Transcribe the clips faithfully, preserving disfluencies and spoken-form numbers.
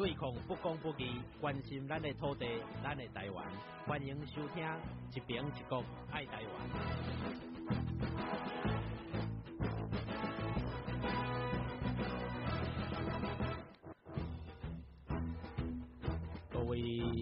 对抗不公不义，关心咱的土地，咱的台湾。欢迎收听一边一国爱台湾。各位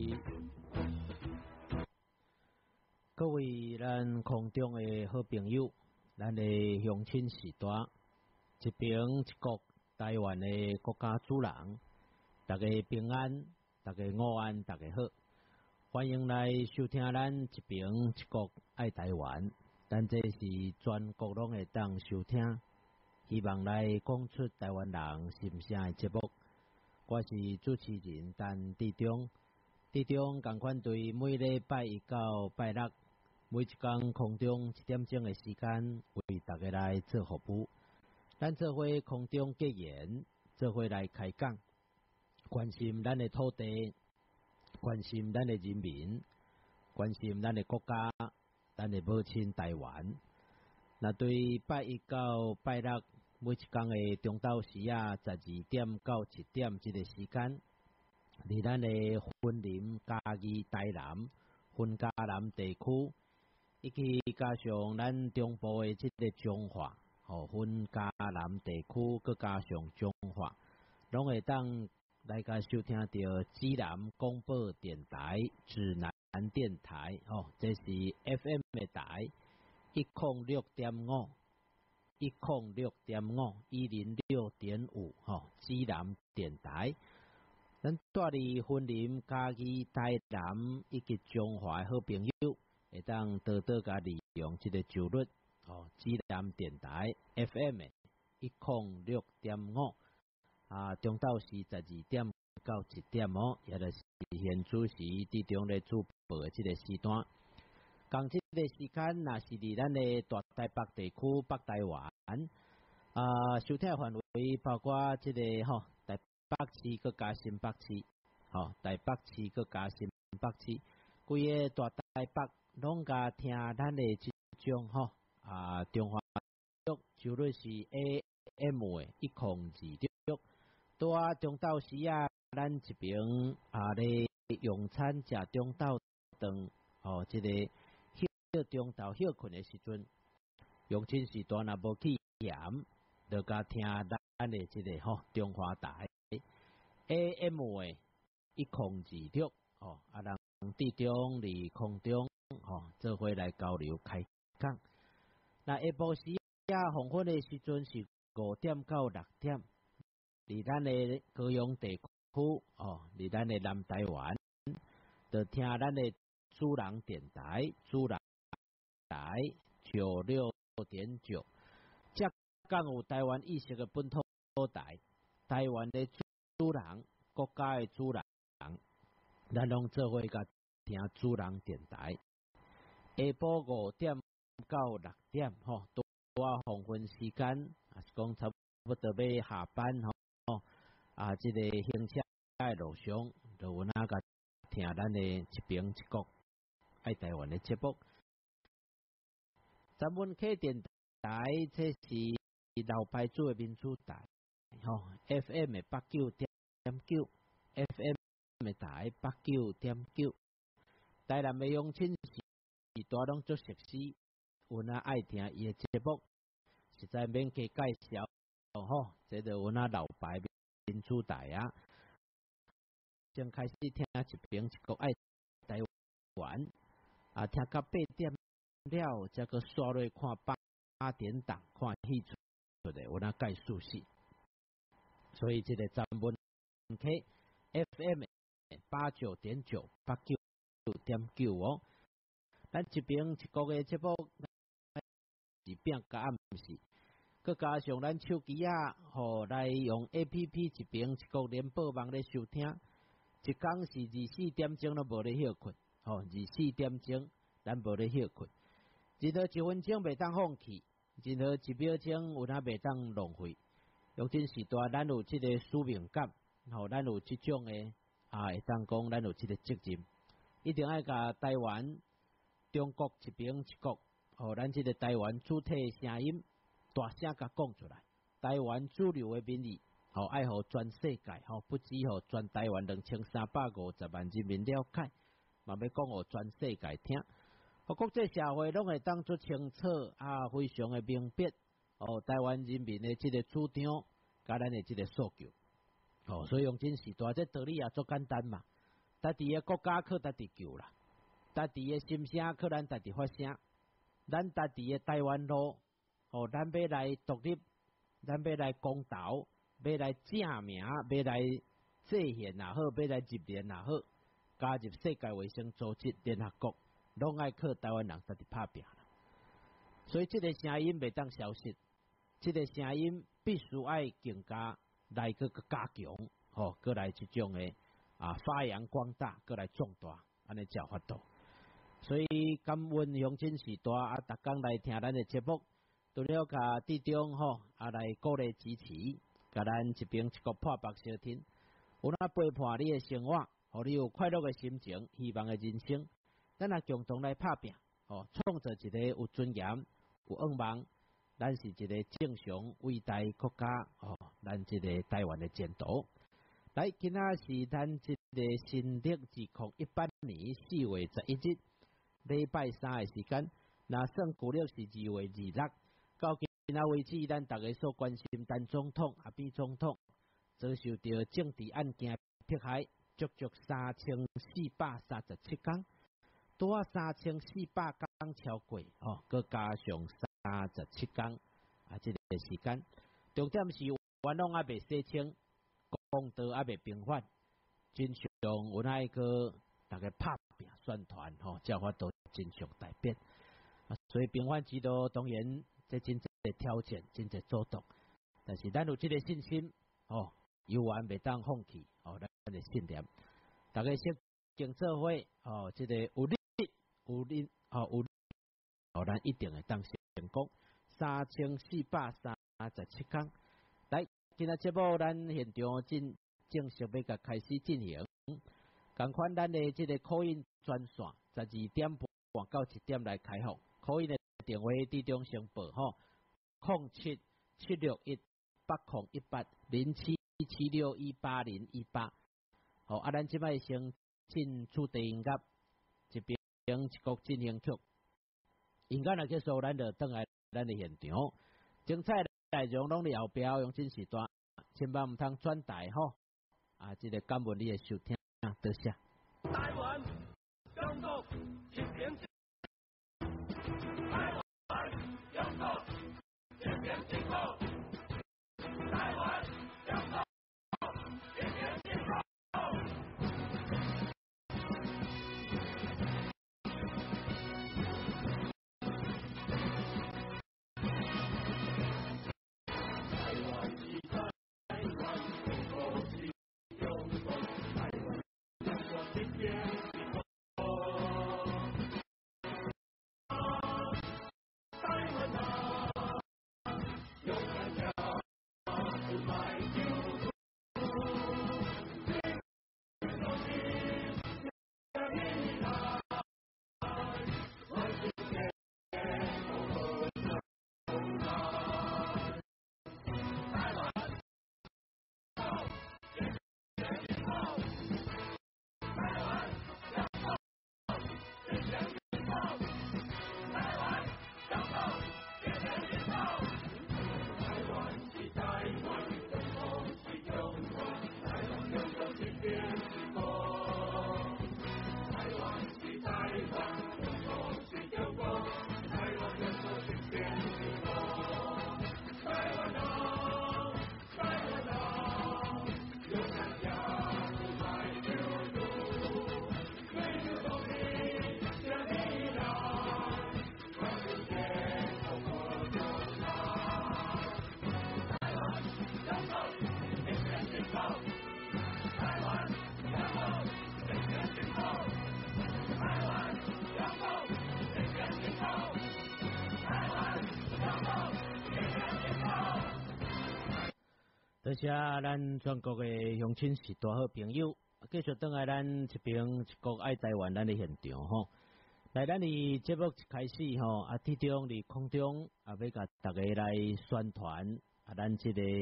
各位，咱空中的好朋友，咱的乡亲时代，一边一国台湾的国家主人。大家平安，大家午安，大家好，欢迎来收听咱一边一国爱台湾。咱这是全国拢会当收听，希望来讲出台湾人心声的节目。我是主持人陈志忠，志忠共款对每礼拜一到拜六，每一天空中一点钟的时间，为大家来做服务。咱做伙空中结缘，做伙来开讲。关心咱的土地，关心咱的人民，关心咱的国家，咱的母亲台湾。那对拜一到拜六每一天的中昼时啊，十二点到一點这个时间，伫咱的雲林、嘉義、台南、雲嘉南地區，以及加上咱中部的这个彰化，哦，雲嘉南地區，佮加上彰化，攏會當。大家收聽到指南廣播電台、指南電台，哦，這是 F M 嘅台，一零六點五，一零六點五，一零六點五，吼，指南電台。咱住佇雲林、嘉義、台南以及彰化好朋友，會當多多加利用這個週率，哦，指南電台 F M 嘅一零六點五。啊，中晝是十二點到一點哦，也就是現主時佇中咧主播嘅這個時段。講這個時間，若是佇咱的大台北地區北台灣，啊，收聽範圍包括這個吼、哦、台北市佮加新北市，吼、哦、台北市佮加新北市，規個大台北攏甲聽咱的這種吼、哦、啊中華週率是 A M 嘅一零二六。拄啊，中晝時啊，咱一邊啊咧用餐食中晝頓，哦，即、這個休中晝休困的時陣，用親時段若無去嫌，就甲聽咱的即個吼、哦、中華台 A M 嘅一零二六，哦，啊人佇中佇空中，哦，做伙來交流開講。那下晡時啊，黃昏的時陣是五點到六點。伫咱的高雄地區，哦，伫咱的南台灣，就聽咱的主人電台，主人台九六點九，即講有台灣意識的本土台，台灣的主人，國家的主人，咱攏做伙甲聽主人電台。下晡五點到六點，吼，拄啊黃昏時間，也是講差不多要下班，吼。哦，啊，這個行車在路上，就有哪個聽咱的一邊一國愛台灣的節目。咱們客電台，這是老牌子的民主台，吼、哦、，F M 八九點九 ，F M 的台八九點九。台南的鄉親是大攏足熟悉，有哪愛聽伊的節目，實在免加介紹。哦吼，這個有那老牌民主台啊，先開始聽一邊一國愛台灣啊，聽到八點了，再個刷落看八八點檔，看戲出來有那介紹是，所以這個咱們可 F M 八九點九八九點九哦，咱一邊一國嘅節目是變個暗時。佮加上咱手機啊，吼來用 A P P 一邊一國聯播網咧收聽，一工是二四點鐘都無咧休困，吼二四點鐘咱無咧休困，任何一分鐘袂當放棄，任何一秒鐘有哪袂當浪費。用真時代，咱有即個使命感，吼咱有即種誒啊，會當講咱有即個責任，一定愛甲台灣、中國一邊一國，吼咱即個台灣主體聲音。大聲甲講出來，台灣主流的民意， 吼、哦，爱互全世界吼、哦，不止互全台湾两千三百五十万人民了解，嘛要讲互全世界听，互国际社会拢会当作清楚啊，非常的明白哦，台湾人民的即个主张，甲咱的即个诉求。哦，所以用真时代，这道理也足简单嘛。家己的国家靠家己救啦，家己的心声靠咱家己发声，咱家己的台湾路，哦，咱要来独立，咱要来公道，要来正名，要来制宪也好，要来入联也好，加入世界卫生组织、联合国，拢爱靠台湾人家己拍拼啦。所以这个声音袂当消失，这个声音必须爱更加。来个个加强，吼、哦，过来这种的啊发扬光大，过来壮大，安尼才法度。所以感恩乡亲时代啊，逐工来听咱的节目，除了甲地中吼啊来鼓励支持，甲咱一边一个破白小听，有那陪伴你的生活，互你有快乐的心情，希望的人生，咱也共同来拍拼，吼、哦，创造一个有尊严、有愿望。咱是一个正常伟大国家哦，咱这个台湾的前途。来，今仔是咱这个新历二零一八年四月十一日，礼拜三的时间。那算旧历是二月二六。到今仔为止，咱大家所关心，陈总统、阿扁总统遭受到政治案件迫害，足足三千四百三十七天，多啊三千四百天超过哦，佮加上三十七天啊，这个时间，重点是元朗还未洗清，公道还未平反，真相有爱个大家拍拼宣传吼，才法度真相大变啊。所以平反之路当然这真正的挑战，真正阻挡，但是咱有这个信心哦，犹原未当放弃哦，咱的信念，大家先经做伙哦，这个有力有力哦有力，哦，咱一定会当成功。三千四百三十七天，来，今仔节目咱现场正正式要甲开始进行。共款咱的这个口音专线，十二点半到一点来开放。口音的电话伫中声报吼，零七七六一八零一八零七七六一八零一八。好，啊，咱即摆先进主题音乐，一边一国进行曲。音乐若结束，咱就转来咱的现场，精彩内容拢伫后壁用真时代，千万毋通转台吼。啊，这个感恩你的收听，多谢。 台湾中国一边台湾中国一边进步，台湾中国一边进步。 多谢咱全国的乡亲是大好朋友，继续等来咱一边一国爱台湾咱的现场吼。来，咱的节目一开始吼，啊，伫中伫空中啊，要甲大家来宣传啊，咱这个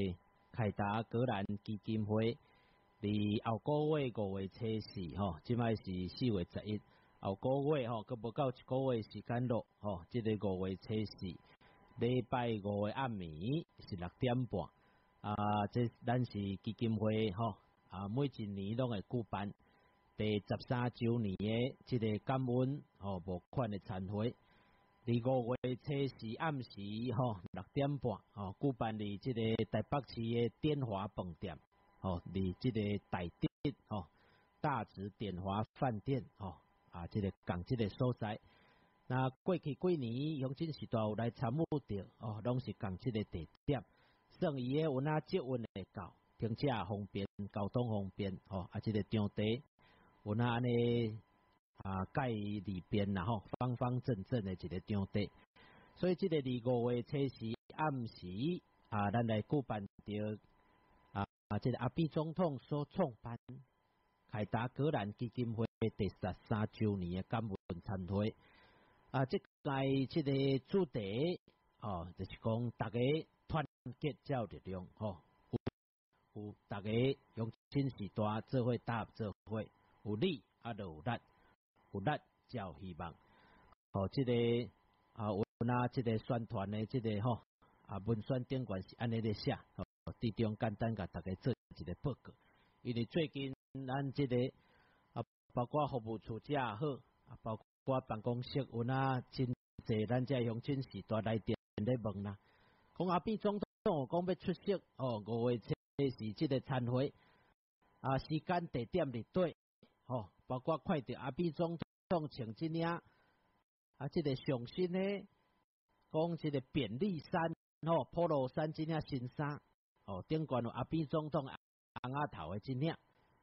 凯达格兰基金会伫后个月五月初四吼，即摆是四月十一，后个月吼，佮无到一个月时间咯吼，即、这个五月初四，礼拜五的暗暝是六点半，啊，这咱是基金会吼，啊，每一年拢会举办第十三周年的即个感恩吼募款的餐会。伫五月初四暗时吼六点半吼，举办伫即个台北市的典华饭店吼，伫即个台北吼大直典华饭店吼啊，即、这个港即个所在。那过去几年乡亲时代有来参与着哦，拢是港即个地点，算伊的运啊捷运会到，停车方便，交通方便吼啊，即、这个场地有那安尼。啊，介里边然后方方正正的一个场地，所以这个二五月初四暗时啊，咱来举办着啊啊，这个阿扁总统所创办凯达格兰基金会第十三周年的感恩餐会啊，这届这个主题哦，就是讲大家团结才有力量吼，有有大家用亲时代做伙搭合做伙，有力啊就有力。有力才有希望。哦，这个啊，有那这个宣传的这个吼啊，文宣顶管是安尼咧写，哦，地中简单甲大家做一个报告。因为最近咱这个啊，包括服务处也好，啊，包括办公室有那真济咱这乡亲时代来电咧问啦，讲阿扁总统讲要出席哦，五月初是这个餐会啊，时间地点伫对。哦，包括看到阿扁总统穿这领啊，这个上身呢，讲这个便利衫哦，polo 衫这领新衫哦，顶管有阿扁总统红阿头的这领，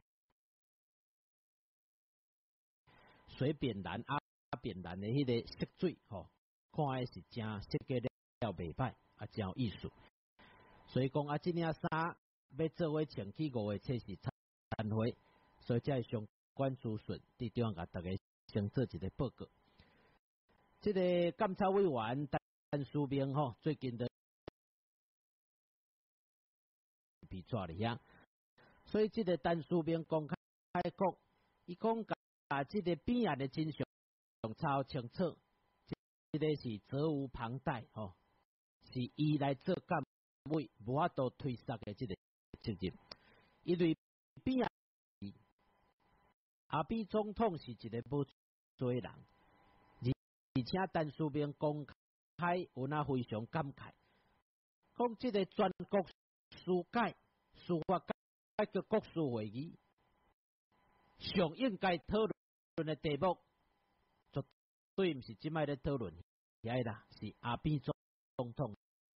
水扁蓝阿扁蓝的迄个色水吼，看的是真设计了袂歹，啊，真有意思。所以讲啊，这领衫要做伙穿去五月初四餐会，所以才会上。关注顺，伫中甲大家先做一个报告。这个监察委员陈书明吼，最近的比抓了呀，所以这个陈书明公开讲，伊讲甲这个边案的真相超清楚，这个是责无旁贷吼，是伊来做监委，无法度推卸的这个责任，因为边案。阿扁总统是一个无做人，而而且陈书明公开有那非常感慨，讲这个全国司改司法改革国事会议上应该讨论的题目，绝对毋是即摆咧讨论遐啦，是阿扁总统。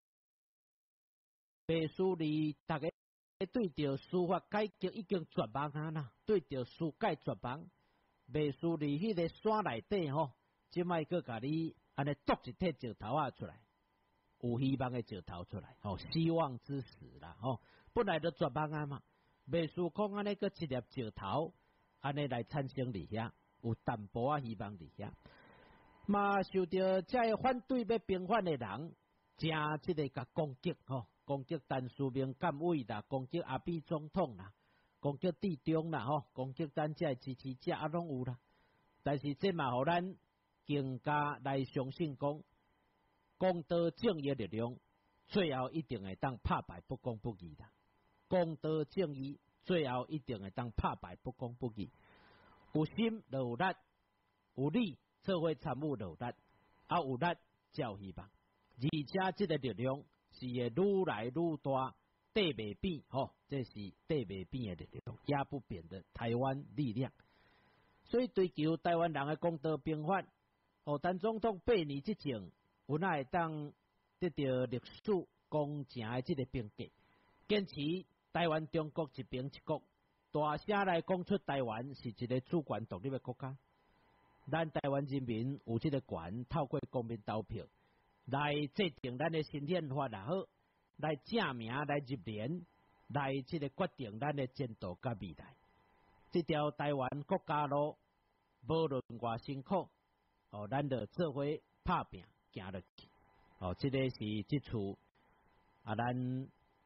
白书里大家。对着司法改革已经绝望啊啦，对着司改绝望，未输离迄个山内底吼，即摆佫甲你安尼剁一块石头啊出来，有希望的石头出来，吼，希望之时啦，吼，本来就绝望啊嘛，未输讲安尼佫一粒石头，安尼来产生伫遐，有淡薄啊希望伫遐，嘛受到这反对要平反的人，正即个甲攻击吼。攻击陈书明监委啦，攻击阿扁总统啦，攻击地中啦，吼，攻击咱这支持者啊，拢有啦。但是这嘛，互咱更加来相信讲，公道正义力量最后一定会当拍败不公不义啦。公道正义最后一定会当拍败不公不义。有心就有力，有理做伙参与就有力，啊有力才有希望。而且这个力量。是会愈来愈大，地未变吼，这是地未变的力量，压不扁的台湾力量。所以追求台湾人的公道平反，哦，陈总统八年之前，有哪会当得到历史公正的这个评价？坚持台湾中国一边一国，大声来讲出台湾是一个主权独立的国家。咱台湾人民有这个权，透过公民投票。来制定咱的新宪法也好，来正名来入联，来这个决定咱的前途甲未来。这条台湾国家路，无论偌辛苦，哦，咱就做伙拍拼行落去。哦，这个是这次啊，咱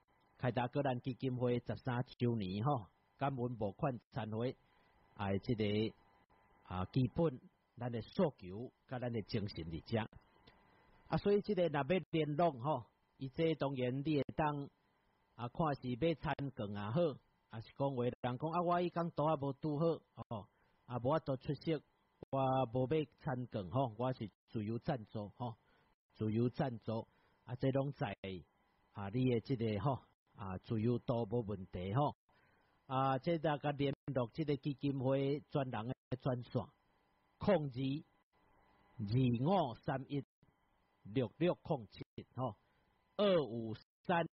凯达格兰基金会十三周年吼，感恩募款参会，啊，即、这个啊基本咱的诉求，甲咱的精神伫遮。啊，所以即个若要联络吼，伊这当然你会当啊，看是要参更也好，啊是讲话人讲啊，我伊讲拄啊无拄好哦，啊无法度出席，我无要参更吼，我是自由赞助吼，自由赞助啊，这拢在啊你的即、这个吼啊自由度无问题吼，啊这大家联络即个基金会专人的专线，控二二五三一六六控七吼，二五三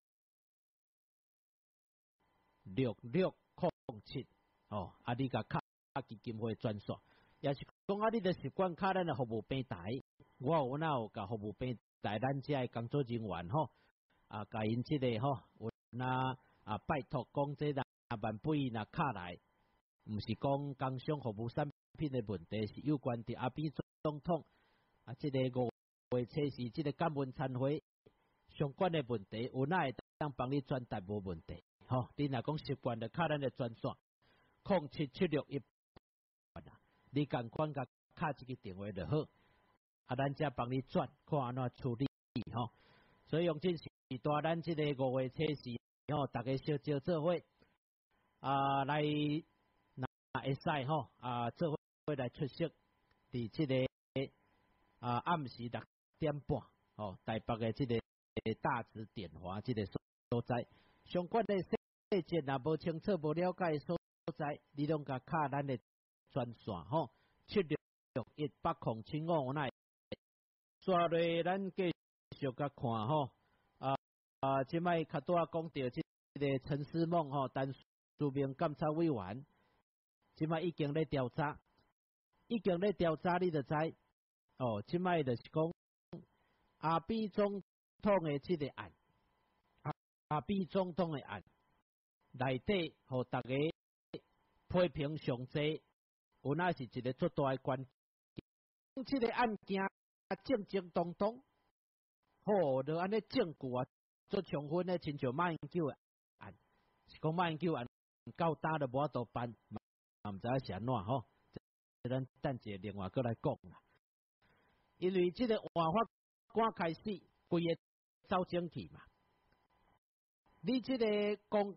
六六控七哦，啊你甲卡基金会专线，也是讲啊你著习惯卡咱的服务平台，我有哪有甲服务平台咱遮的工作人员吼，啊甲因即个吼，有那啊拜托讲这若万不伊若卡来，毋是讲工商服务产品的问题，是有关伫阿扁总统啊即、这个五月初是即个感恩参会相关的问题，有哪会当帮你转达无问题？吼，你若讲习惯的卡咱的专线，空七七六一，你赶快甲卡这个电话就好，啊，咱则帮你转，看安怎处理吼。所以用真时代，咱即个五月初四吼，大家小招做伙啊来，那会使吼啊做伙来出席，伫即个啊暗时六点半，吼台北的即个大直电华即个所在，相关的细节若无清楚、无了解的所在，你拢甲卡咱的专线吼，七六六一八空七五那。刷落咱继续甲看吼，啊啊，即摆较多讲到即个陈思梦吼，单署名监察委员，即摆已经咧调查，已经咧调查，你就知哦，即摆就是讲阿扁总统的即个案，阿阿扁总统的案内底，互大家批评上济，有那是一个最大的关键，即个案件。正正当当，吼，就安尼证据啊，做充分的，亲像马英九的案，是讲马英九案够大都无法度办，嘛毋知影是安怎吼，咱等者另外过来讲啦。因为即个换法官开始规个走整去嘛，你即个讲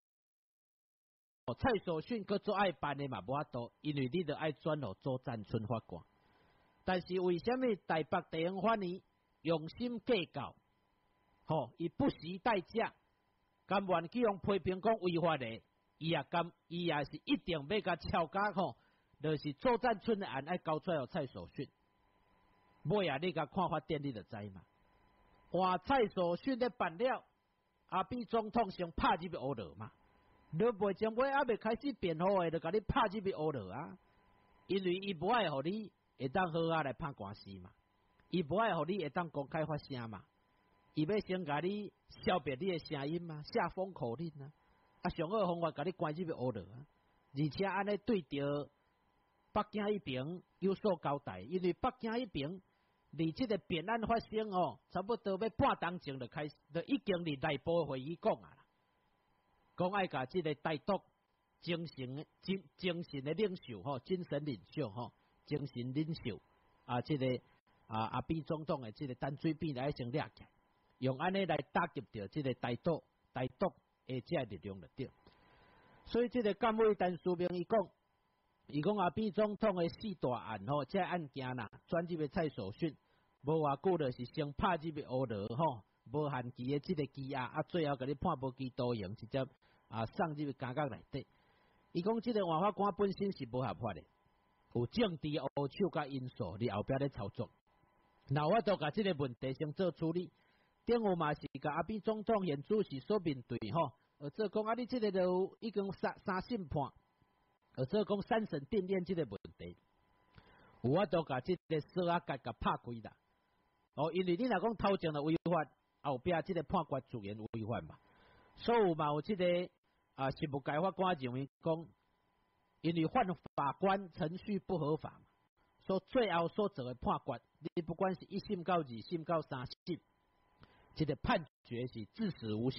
蔡守训搁做爱办的嘛无法度，因为你着爱转互周占春法官。但是为什么台北地方法院用心计较，吼，伊不惜代价，甘愿去用批评讲违法的，伊也甘，伊也是一定要甲抄家吼，就是周占春的案爱交出来蔡守训，尾啊你甲看法典你就知嘛，换蔡守训的办了，阿扁总统先拍入去乌落嘛，你袂将尾还未开始辩护的，就甲你拍入去乌落啊，因为伊无爱互你。会当好啊来判官司嘛？伊无爱互你会当公开发声嘛？伊要先甲你消灭你的声音嘛？下封口令啊！啊，上好方法甲你关入去乌落啊！而且安尼对着北京迄边有所交代，因为北京迄边离即个辩案发生哦，差不多要半当前就开始，就已经伫内部会议讲啊啦，讲爱甲即个台独精神精精神的领袖吼，精神领袖吼。精神领袖啊，即、这个啊阿扁总统的即个单水扁来先掠起，用安尼来打击着即个台独台独的这力量就对。所以即个监委单书明伊讲，伊讲阿扁总统的四大案吼，这案件啦，转入去蔡守训，无偌久就是先拍入去乌落吼，无限期的即个羁押，啊最后甲你判无期徒刑，直接啊送入去监狱内底。伊讲即个换法官本身是无合法的。有政治乌手甲因素伫后壁咧操作，那我都甲即个问题先做处理。电话嘛是甲阿扁总统现主席所面对吼，而这讲啊你即个就已经三三审判，而这讲三审定谳即个问题，有我都甲即个锁啊甲甲拍开啦。哦，因为你若讲头前的违法，后壁即个判决自然违法嘛，所以嘛有即、这个啊事务改法官认为讲。因为犯法官程序不合法嘛，所以最后所做的判决，你不管是一审到二审到三审，这个判决是至死无效，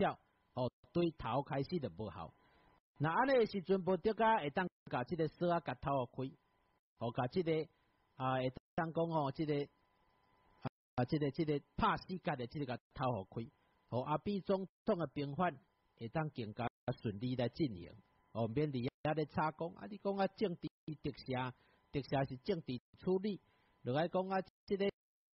哦，对头开始就无效。那安尼时阵，无得甲会当甲即个锁啊，甲头开，哦，甲即个啊，会当讲吼，即个啊，即个即个拍死角的即个甲头互开，哦，阿扁总统的平反会当更加顺利来进行，哦，免伫遐咧插讲，啊，你讲啊政治特赦，特赦是政治处理，落来讲啊，即个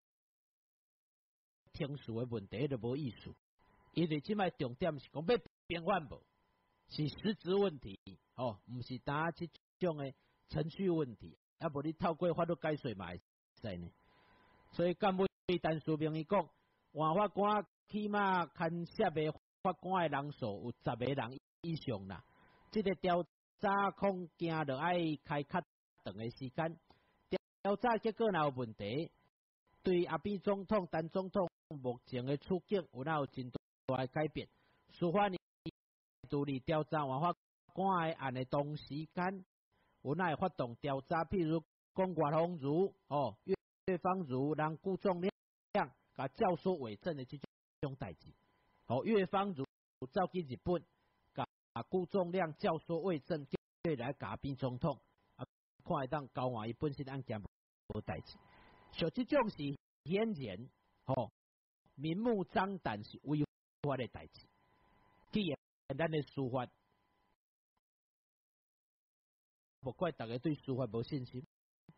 听数的问题就无意思，因为即摆重点是讲要平反无。是实质问题，哦，毋是单即种的程序问题，啊，无你透过法律解释嘛会使呢。所以干尾陈书明伊讲，换法官起码牵涉的法官的人数有十个人以上啦。即、这个调查空间就爱开较长的时间，调查结果若有问题，对阿扁总统、陈总统目前的处境有哪有真大的改变？司法独立调查换法官的案的同时间，有哪会发动调查？譬如讲岳鸿儒、哦岳岳方儒、让顾仲亮甲教唆伪证的这种代志。哦，岳方儒走去日本，甲顾仲亮教唆伪证，叫来甲扁总统，啊，看会当交换伊本身案件无代志。像这种是显然，哦，明目张胆是违法的代志。既然咱的司法，不怪大家对司法无信心。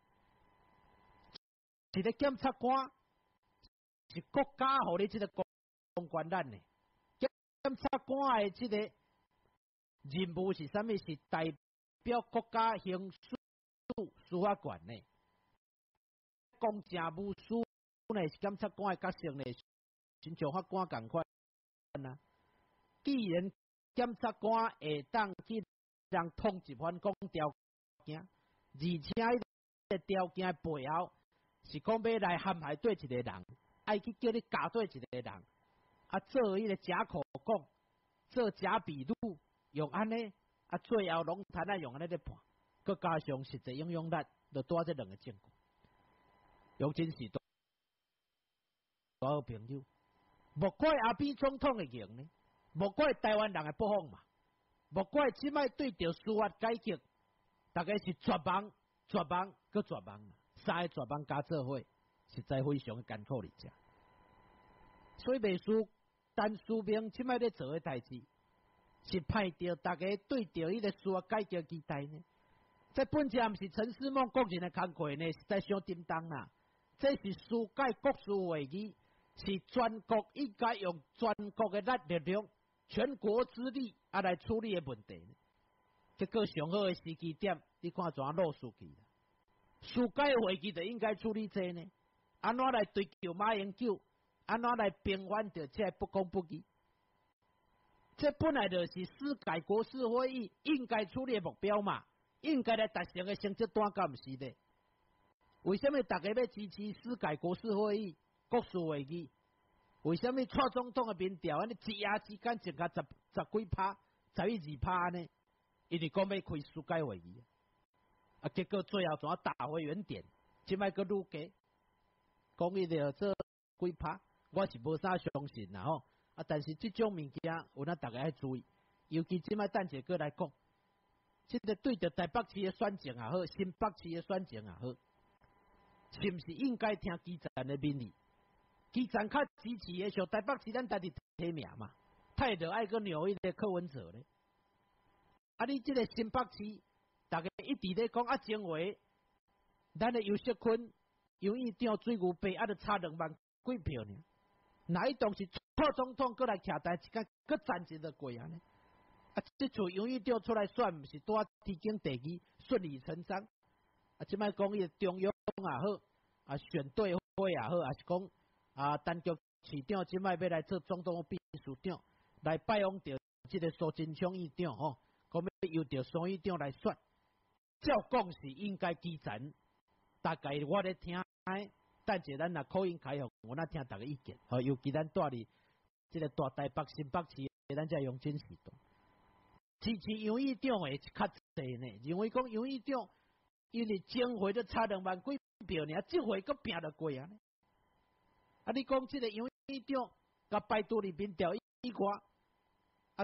一个检察官是国家互你这个公关咱的，检察官的这个任务是啥物？是代表国家行使司法权的。公正无私呢是检察官的角色呢，亲像法官共款啊。既然检察官会当去让通缉犯讲条件，而且迄个条件背后是讲要来陷害对一个人，爱去叫你假对一个人，啊做迄个假口供，做假笔录，用安尼，啊最后拢摊啊用安尼咧判，佮加上实际应用力，就多这两个证据。用真是大好朋友，莫怪阿扁总统的赢呢。莫怪台湾人的不放嘛，莫怪即摆对着司法改革，大家是绝望、绝望、搁绝望，三个绝望加做伙，实在非常艰苦哩只。所以秘书陈书明即摆咧做的代志，是派着大家对着伊个司法改革期待呢。这本质毋是陈思梦个人的工课呢，实在相叮当啦。这是司改国事会议，是全国应该用全国的力量。全国之力啊来处理的问题，结果上好的时机点，你看怎落出去了？司改会议就应该处理这呢？安怎来追究马英九？安怎来平反掉这不公不义？这本来就是司改国事会议应该处理的目标嘛，应该来达成的成绩单，敢毋是的？为什么大家要支持司改国事会议、国事会议？为什么蔡总统的民调安尼一夜之间增加十十几趴、十一二趴呢？因为讲要开司改会议，啊，结果最后怎啊打回原点？即摆个愈加，讲伊着做几趴，我是无啥相信啦吼。啊，但是即种物件有咱大家要注意，尤其即摆等一个来讲，即、这个对着台北市的选情也好，新北市的选情也好，是毋是应该听基层的民意？基层较支持的，像台北市咱家己提名嘛，太着爱个扭伊个柯文哲咧。啊，你即个新北市，大家一直咧讲啊，前话，咱的尤锡坤、杨义长、水牛背啊，就差两万几票呢。哪一当是蔡总统过来徛台，一间搁站一个过啊呢？啊，即次杨义长出来选，毋是拄啊提经第二，顺理成章。啊，即摆讲伊的中央也好，啊选对会也好，也是讲。啊，陈局市长即摆要来做总统秘书长，来拜访着即个苏贞昌议长吼，讲要由着苏议长来选。照讲是应该基层，大概我咧听，等者咱若口音开放，我那听大家意见。吼，尤其咱住伫即个大台北新北市，咱才用真时代。支持杨议长的较侪呢，认为讲杨议长因为前回都差两万几票呢，这回佫拼得过啊呢。啊！你讲即个杨议长甲拜杜里民调以外，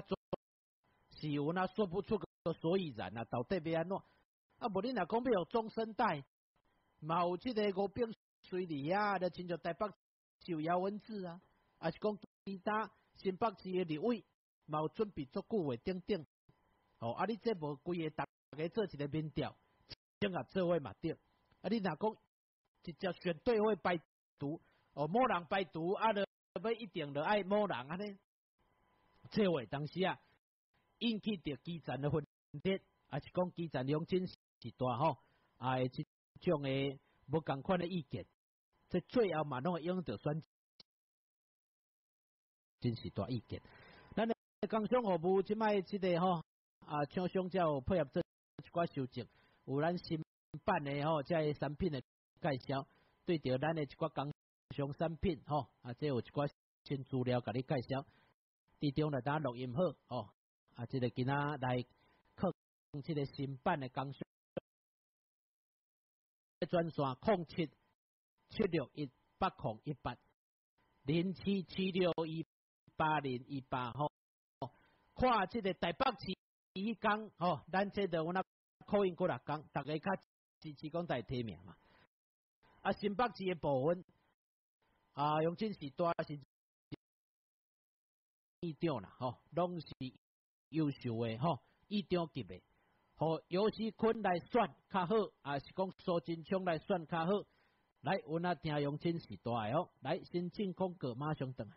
是有那说不出个所以然啊，到底要安怎？啊，无你若讲要中生代，嘛有即个吴炳随里啊，就亲像台北有姚文智啊，啊是讲其他新北市的立委，嘛有准备足久的等等。哦，啊你这无规个大家做一个民调，整合做伙嘛对。啊你若讲直接选对会排除，哦某人排除，啊就要一定就爱某人安尼。这话当时啊，引起着基层的分裂，啊是讲基层乡亲时代吼，啊即种的无共款的意见，这最后嘛拢会用着选真时代意见。咱的工商服务即摆即个吼啊，厂商才有配合做一寡修正，有咱新版的吼，即个产品的介绍，对着咱的一寡工商产品吼，啊即有一寡新资料甲你介绍。其中就当录音好哦，啊，即、这个今仔来靠即个新版的工商专线零七七六一八零一八零七七六一八零一八吼，看即个台北市一工吼，咱这个我那口音过来讲，大家较支持讲在提名嘛。啊，新北市的部分啊，用真时代是。议长啦，吼，拢是优秀的吼，议长级的，吼，尤其坤来选较好，啊是讲苏金昌来选较好，来，阮啊听用真时代哦，来，先进广告，马上转来。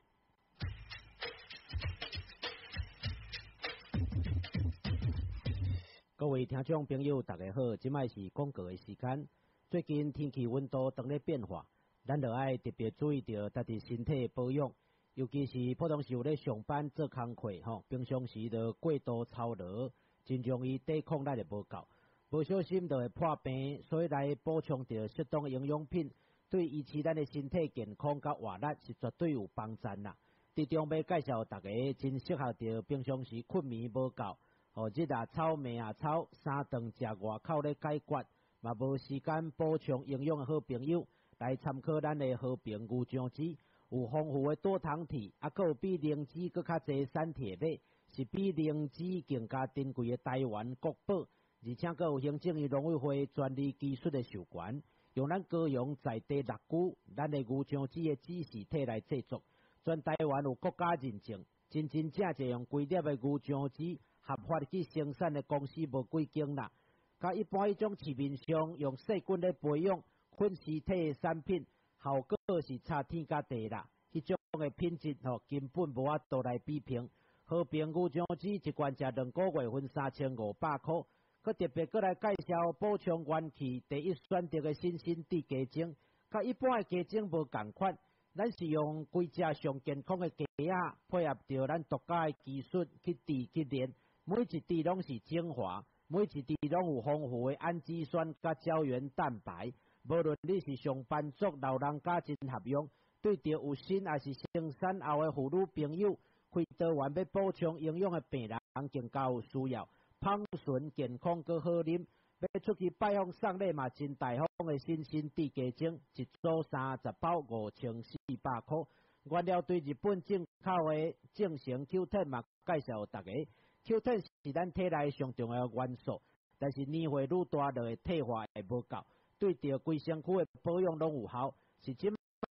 各位听众朋友，大家好，即摆是广告的时间。最近天气温度当咧变化，咱着爱特别注意着家己身体保养。尤其是普通时有咧上班做工课吼，平常时就过度操劳，真容易抵抗力就无够，无小心就会破病，所以来补充着适当的营养品，对维持咱的身体健康甲活力是绝对有帮助啦。伫中要介绍大家真适合着平常时困眠无够，吼日啊操、暝啊操，三顿食外口咧解决，嘛无时间补充营养的好朋友，来参考咱的好评牛酱汁。有丰富的多糖体，啊，佮有比灵芝佮较侪产铁镁，是比灵芝更加珍贵的台湾国宝，而且佮有行政院农委会专利技术的授权，用咱高雄在地辣菇，咱的牛酱汁的指示体来制作，全台湾有国家认证，真真正正用规粒的牛酱汁合法去生产的公司无几间啦。甲一般迄种市面上用细菌来培养菌丝体的产品。效果是差天甲地啦，迄种的品质吼根本无法度来比拼。好评牛酱汁一罐食两个月份三千五百块，佮特别佮来介绍补充元气第一选择的新鲜地鸡精，甲一般的鸡精无共款，咱是用规只上健康的鸡仔配合着咱独家的技术去滴去炼，每一滴拢是精华，每一滴拢有丰富的氨基酸甲胶原蛋白。无论你是上班族、老人家真合用，对着有心还是生产后的妇女朋友，开刀完要补充营养的病人更加有需要。芳醇健康搁好啉，要出去拜访送礼嘛真大方的新鲜地鸡精，一组三十包五千四百块。原料对日本进口的正成 Q 十 嘛介绍大家 ，Q 十 是咱体内上重要的元素，但是年岁愈大就会退化会无够。对着规身躯的保养拢有效，是真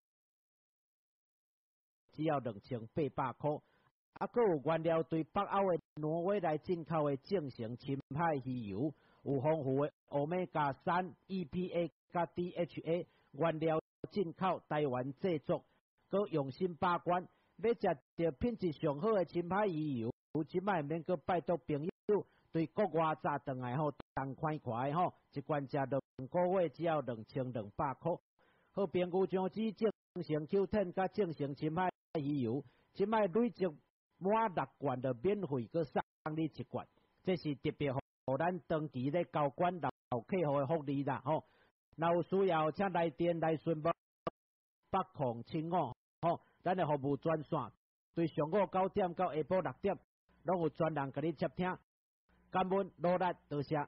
只要两千八百块。啊，佮有原料对北欧的挪威来进口的正成青海鱼油，有丰富的欧米伽三、E P A 甲 D H A 原料进口台湾制作，佮用心把关，要食着品质上好的青海鱼油，即摆免佮拜托朋友。对国外炸转来吼，同款款吼，一罐食两个月只要两千两百块。好评牛酱汁正成 Q 十 甲正成青海鱼油，即摆累积满六罐就免费佮送你一罐，这是特别互咱长期咧交管老客户的福利啦吼。若有需要，请来电来询问八零七五吼，咱的服务专线对上午九点到下晡六点，拢有专人甲你接听。感恩努力，多谢。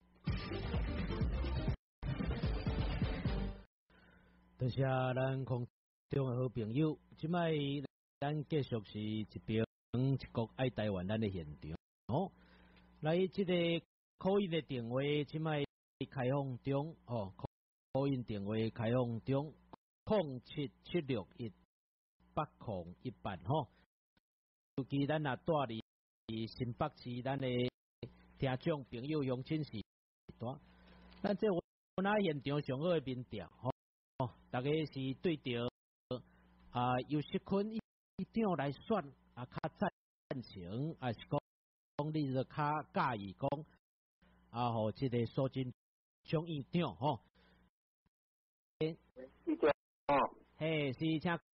多谢咱空中的好朋友，即摆咱继续是一边一国爱台湾咱的现场哦。 来，这个口音的电话，即卖开放中哦，口音电话开放中，零七七六一八零一八吼。尤其咱若住伫新北市，咱的听众朋友乡亲是大，咱这我那现场上好的民调吼，哦，大家是对着啊尤锡坤一定来选啊，较赞成，还是讲讲你就较介意讲啊，吼，这个苏贞昌院长吼， 是这哦， 嘿，是请讲，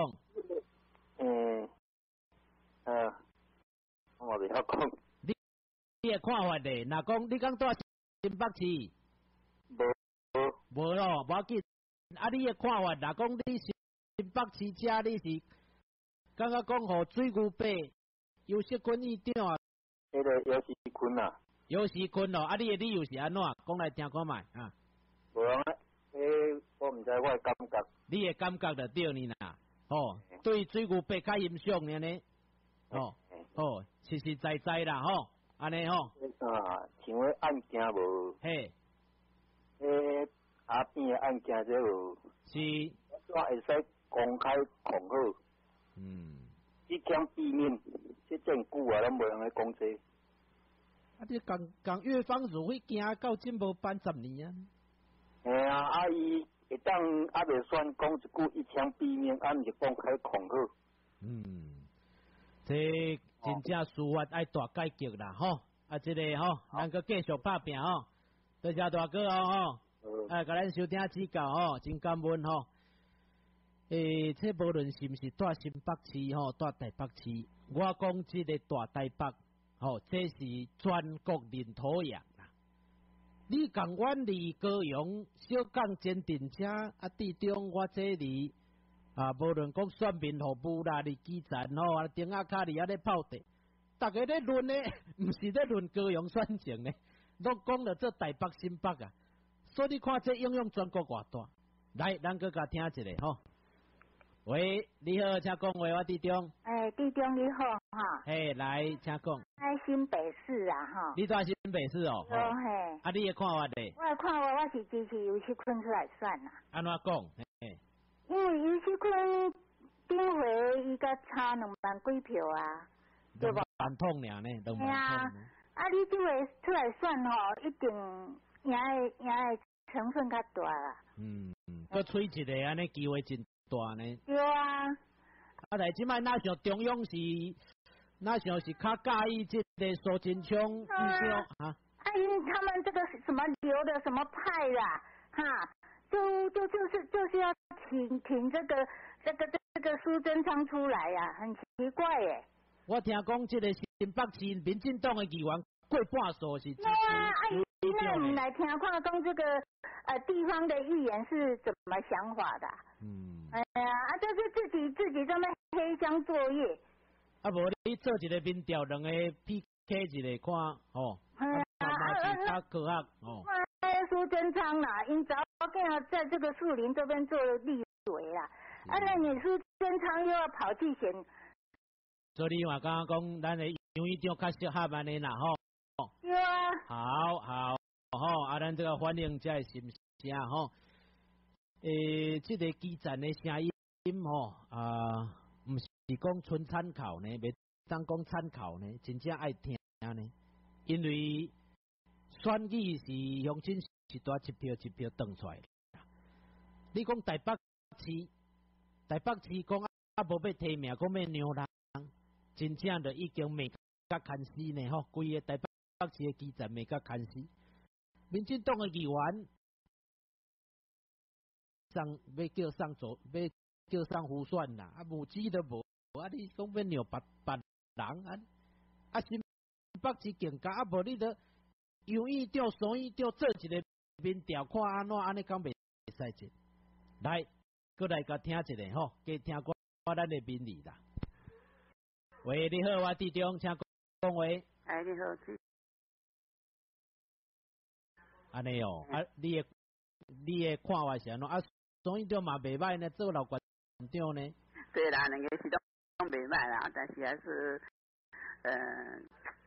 嗯，呃，我袂晓讲， 你你的看法咧？若讲你讲住新北市， 无无咯，无要紧。啊，你的看法，若讲你新北市遮，你是感觉讲互水牛伯尤锡坤院长啊？ 迄个尤锡坤啊， 尤锡坤咯，啊，你的理由是安怎？讲来听看卖啊。 无啊，诶，我毋知我的感觉。 你的感觉就对你啦，哦，对水牛伯较欣赏呢呢，哦哦，实实在在啦，吼，安尼吼。 啊，像迄案件无， 嘿， 迄阿扁的案件这无， 是， 怎会使公开恐吓？ 嗯， 即讲避免，即真久啊，咱无人来讲这。 啊，你讲讲越方如会行到进步班十年啊？ 嘿啊，啊伊会当啊袂选讲一句一枪毙命，啊毋是公开恐吓。 嗯，这真正司法爱大改革啦，吼，啊，这个吼，咱个继续拍拼吼，多谢大哥哦，吼，哎，甲咱收听指教吼，真感恩吼。诶，这无论是毋是住新北市吼，住台北市，我讲这个大台北，吼，这是全国领土样啦。你共阮离高雄小港坚定车啊，地中我这里啊，无论讲选民服务啦，你基层吼啊，顶下卡里啊咧泡茶，大家咧论咧，毋是咧论高雄选情咧，都讲了这台北新北啊，所以你看这影响全国偌大。来，咱搁甲听一下吼。喂，你好，请讲话，我地中。 哎，地中你好哈。 嘿，来，请讲。 在新北市啊哈。 你在新北市哦。 哦嘿。 啊，你的看法咧？ 我的看法，我是支持尤锡坤出来选啦。 安怎讲？嘿。 因为尤锡坤顶回伊甲差两万几票啊，对不？ 万通尔呢，两万通。 啊，啊，你这回出来选吼，一定赢的赢的成分较大啦。 嗯嗯，搁吹一个安尼机会真大呢。 对啊。 啊，但即摆哪像中央是，哪像是较介意这个苏贞昌院长啊？ 啊，因为他们这个什么流的什么派啦，哈，就就就是就是要挺挺这个这个这个苏贞昌出来呀、啊，很奇怪耶。 我听讲这个新北市民进党的议员过半数是支持。 啊，那我们来听看讲这个呃地方的议员是怎么想法的？ 嗯。 哎呀，啊，就是自己自己这么黑箱作业。 啊，无你做一个民调，两个 P K 一个看，吼。 哎呀， 嘛是较科学哦。 哎，苏贞昌啦，因早跟在这个树林这边做立委啦，啊，那你苏贞昌又要跑去选。 所以我刚刚讲，咱的杨院长较适合安尼啦，吼。 对啊。 好好吼，啊，咱这个反映这心声吼。诶，这个基层的声音吼啊，毋是讲纯参考呢，袂当讲参考呢，真正爱听呢，因为选举是乡亲是多一票一票登出来。你讲台北市，台北市讲啊无要提名，讲要让人，真正就已经未甲牵死呢吼，规个台北市的基层未甲牵死，民进党的议员。上要叫上左，要叫上胡算啦，啊无资都无，啊你讲要让别别人啊，啊新北市更加啊无你得杨院长、苏院长做一个民调，看安怎安尼讲袂使进。来，过来甲听一下吼，加听我我咱的民意啦。喂，你好，我地中，请讲话。 哎，你好， 安尼哦，啊你的你的看法是安怎啊？所以就嘛袂歹呢，做老县长呢。 对啦，那个是都袂歹啦，但是还是，呃，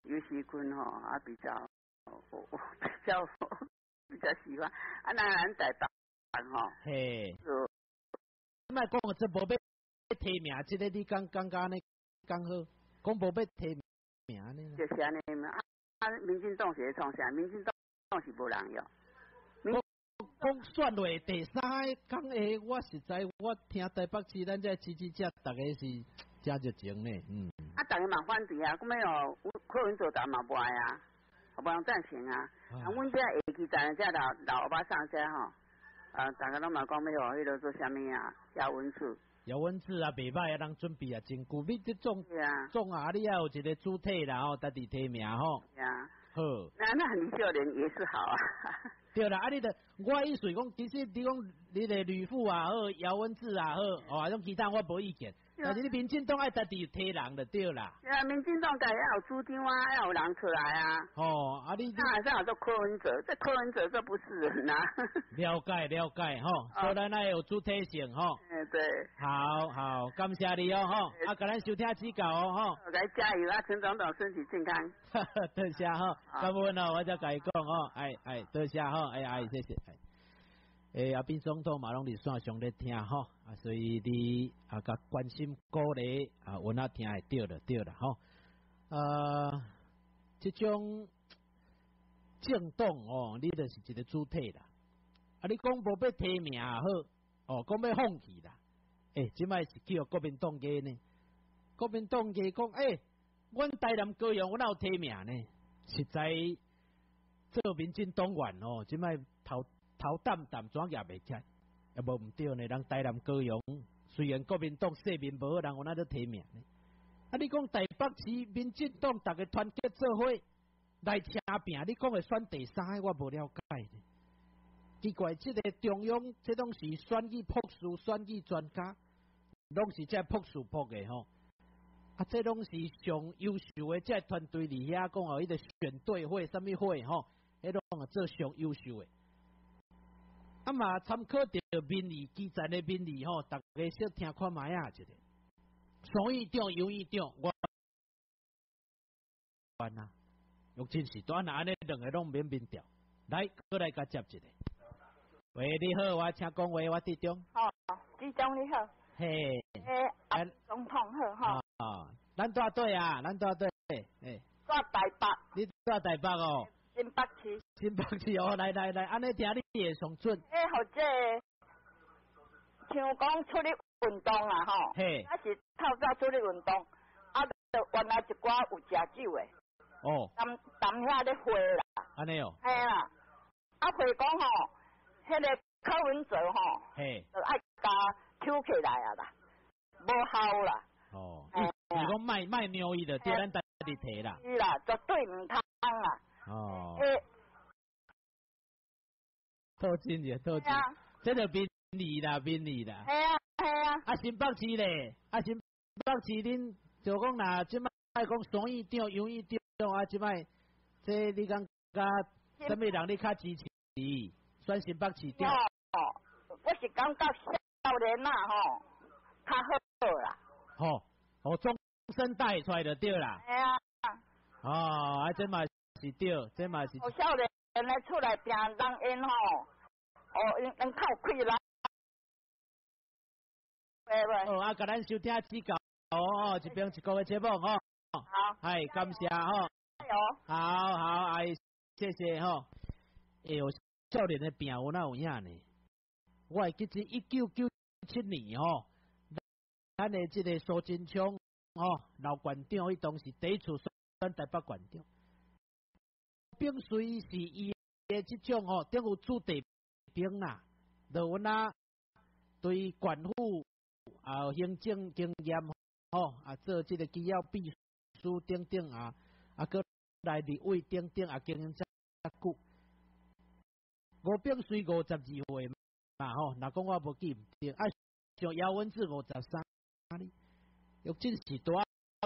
尤熙坤吼啊比较，我我比较比较喜欢啊，当然台北吼。 嘿。你莫讲这无要提名，这个你刚刚刚呢刚好，讲无要提名呢。 就是安尼嘛，啊，民进党是创啥？民进党是无人要。 讲选落第三讲诶，我实在我听台北市咱这支持者，大家是真热情呢，嗯。 啊，大家嘛反对啊，咁样哦，柯文哲打嘛不爱啊，无人赞成啊。啊，阮这下期站这老老欧巴上车吼，啊，大家拢嘛讲要迄个做啥物啊？姚文智。 姚文智啊，袂歹啊，人准备啊真久，你这种啊， 种啊，你要有一个主体啦吼，家己提名吼。 是啊。 好。 那那李秀莲也是好啊。 对啦，啊，你的我意思讲，其实你讲你的吕富啊，好，姚文智啊，好，哦，种其他我无意见，但是你民进党爱家己提人就对啦。 对啊，民进党家要有主张啊，要有人出来啊。 哦，啊你那还是要做柯文哲，这柯文哲这不是人啊。 了解了解吼，所以咱爱有主体性吼。 嗯，对。 好好，感谢你哦吼，啊，甲咱收听指教哦吼。 来加油啊，陈总统身体健康。 多谢吼，感恩哦，我再甲伊讲哦，哎哎，多谢吼，哎哎，谢谢。诶，阿扁总统嘛拢伫线上咧听吼，啊，所以你啊甲关心鼓励啊，阮啊听会对了对了吼。呃，即种政党哦，你就是一个主体啦。啊，你讲无要提名也好，哦，讲要放弃啦。诶，即摆是叫国民党家呢？国民党家讲，诶，阮台南高雄，阮哪有提名呢？实在做民进党员哦，即摆头。头淡淡怎也袂起，也无毋对呢。人台南高雄虽然国民党势面无好，人有哪都提名呢？啊，你讲台北市民进党大家团结做伙来请拼，你讲会选第三个，我无了解呢。奇怪，这个中央这拢是选举朴素、选举专家，拢是这朴素朴的吼。啊，这拢是上优秀的这团队里遐讲哦，迄个选对会、什么会吼，迄拢啊做上优秀的。啊嘛，参考着民意基层的民意吼，大家小听看卖啊，一个双议长、游议长，我完啊，玉真是短啊，安尼两个拢免民调，来，过来甲接一个。喂，你好，我请讲话，我弟中。 哦，局长你好。 嘿。 诶，啊，总统好哈。 啊，咱大队啊，咱大队，诶。 在台北。 你在台北哦。 新北市， 新北市哦，来来来，安尼听你也上准。 诶，或者像讲出力运动啊，吼， 嘿， 那是透早出力运动，啊，就原来一寡有食酒的， 哦， 谈谈遐咧会啦， 安尼哦， 嘿啦，啊会讲吼，迄个柯文哲吼， 嘿， 就爱加抽起来啊啦，无效啦。 哦，你讲卖卖鸟伊的，对咱家己摕啦。 是啦，绝对唔通啦。 哦， 诶， 透真嘅，透真，这就民意啦，民意啦。 系啊，系啊。 啊，新北市咧，啊，新北市恁就讲啦，即摆爱讲双议长、游议长啊，即摆这你讲甲什么人你较支持？选新北市长。 哦，我是感觉少年啊吼，较好啦。 吼，哦，中生代出来就对啦。 系啊。 哦，啊，这嘛。是对，这嘛是。 有少年来出来拼，人因吼，哦，因因靠开啦。喂喂。 哦，啊，甲咱收听指教哦，哦，一边一个嘅节目吼。 好。 系，感谢吼。 加油。 好好，哎，谢谢吼。哎呦，少年的病有哪有影呢？我会记得一九九七年吼，咱的这个苏贞昌吼老馆长，伊当时第一次选台北馆长。并随是伊的这种吼，等有子弟兵啦，就阮啊对管府啊行政经验吼啊做这个机要秘书等等啊，啊个来立委等等啊经营遮久。吴炳随五十二岁嘛吼，若讲我无记唔对，啊像姚文智五十三哩，玉真是大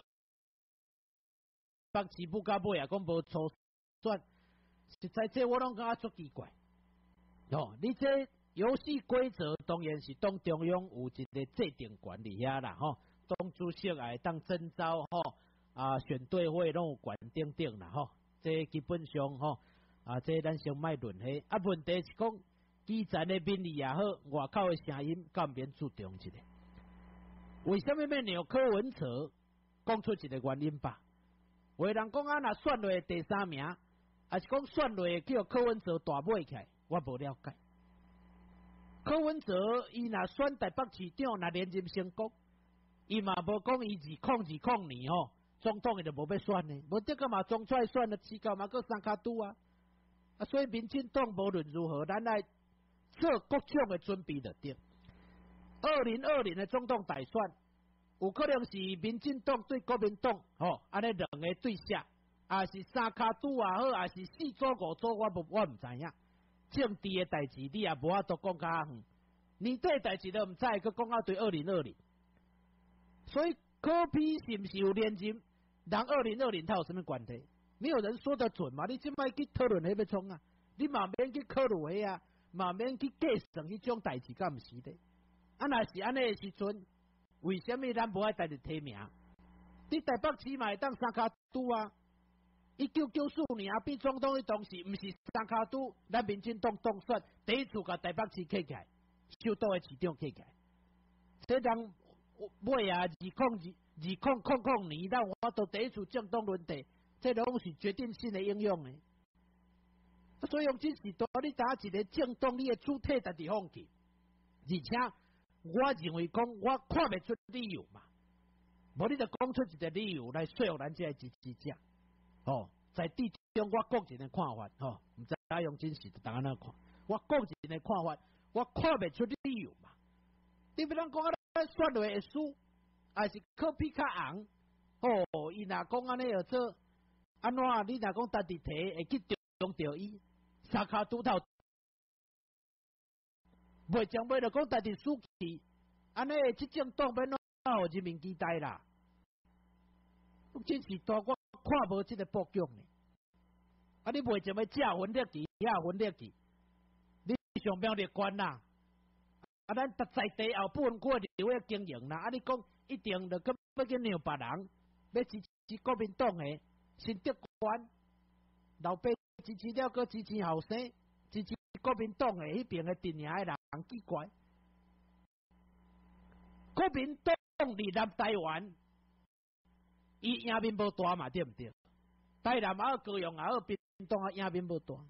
北市不到尾啊，讲无错。算实在这我拢感觉足奇怪，哦，你这游戏规则当然是当中央有一个制定权利遐啦，吼、哦，当主席来当征召吼， 啊选对会拢有管定定啦吼，这基本上吼啊，这咱先卖论迄啊，问题是讲基层的民意也好，外口的声音敢免注重一下？为什么要让柯文哲讲出一个原因吧？有人讲啊，若选落第三名，还是讲选落叫柯文哲大买起来，我无了解。柯文哲伊若选台北市长，若连任成功，伊嘛无讲伊二控二控年吼，总统伊就无要选呢，无得个嘛总出来选了，市高嘛个三卡拄啊，啊所以民进党无论如何，咱来做各种的准备就对。二零二零的总统大选，有可能是民进党对国民党吼，安尼两个对下，啊是三卡拄也好，啊是四组五组，我无我毋知影。政治的代志，你也无法度讲较远。年底代志都毋知，佮讲啊对二零二零。所以柯 P 是毋是有连任？人二零二零他有什么关系？没有人说得准嘛。你即摆去讨论迄要创啊？你嘛免去考虑迄啊，嘛免去计算迄种代志，敢毋是的？啊，若是安尼的时阵，为什么咱无爱家己提名？你台北市嘛会当三卡拄啊？一九九四年阿扁总统迄当时，毋是三卡拄，咱民进党当选第一次甲台北市起起来，首都的市长起起来。这人尾啊，二控二二控控控年，咱我都第一次政党轮替，这拢是决定性的应用的。所以用这时代，你打一个政党，你的主体家己放弃，而且我认为讲，我看袂出理由嘛，无你就讲出一个理由来说服咱这支持者。哦，在地中我个人的看法，吼、哦，唔知大用真实大家那看，我个人的看法，我看袂出理由嘛。你不能讲啊，选落会输，还是柯 P 较红，哦，伊若讲安尼要做，安怎？你若讲家己提会去中着伊，三卡拄头，袂将袂着讲家己输去，安尼即种党要哪互人民期待啦？真是大我。看无即个布局呢，啊！你袂就要假分裂去，假分裂去，你上标列关啦。啊，咱在地后部分过就要经营啦。啊，你讲一定就跟要去让别人要支持国民党的新德官，老爸支持了，搁支持后生，支持国民党的迄边的阵营的人奇怪。国民党离南台湾。伊赢面无大嘛，对毋对？台南也好，高雄也好，屏东啊赢面无大。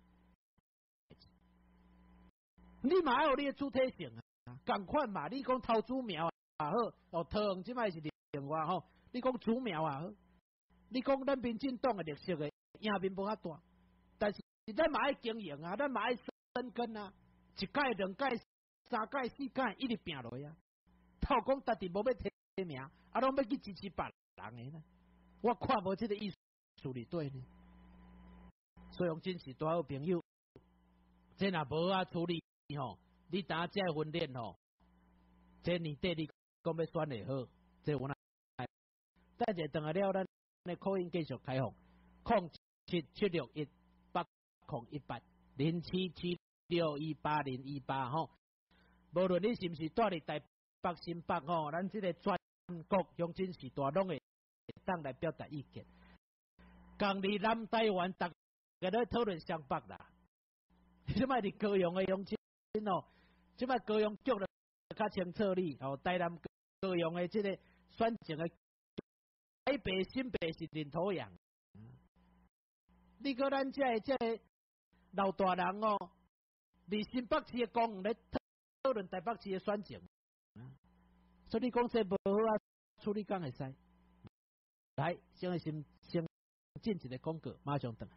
你嘛有你的主体性啊，共款嘛。你讲投资苗也好，哦，桃园即摆是另外吼。你讲主苗也好，你讲咱民进党的绿色的赢面无遐大，但是咱嘛爱经营啊，咱嘛爱生根啊，一届、两届、三届、四届一直拼落啊。透讲家己无要提名，啊，拢要去支持别人的呢？我看无这个意思里对呢，所以用真是大好朋友，这若无啊处理吼，你打这分裂吼，这年底你讲要选会好，这我那，等者等下了，咱的口音继续开放，空七七六一八空一八零七七六一八零一八吼，无论你是毋是住伫台北新北吼，咱这个全国用真是大拢会。当来表达意见，讲离南台湾，大家都讨论湘北啦。即摆伫高雄的乡亲哦，即摆高雄局了较清楚哩哦，台南高雄的即个选情的台北新北是领头羊。你个咱这这老大人哦，离新北市的公园咧讨论台北市的选情，所以你讲这无好啊，处理讲会使。来，先先先进一个广告，马上回来。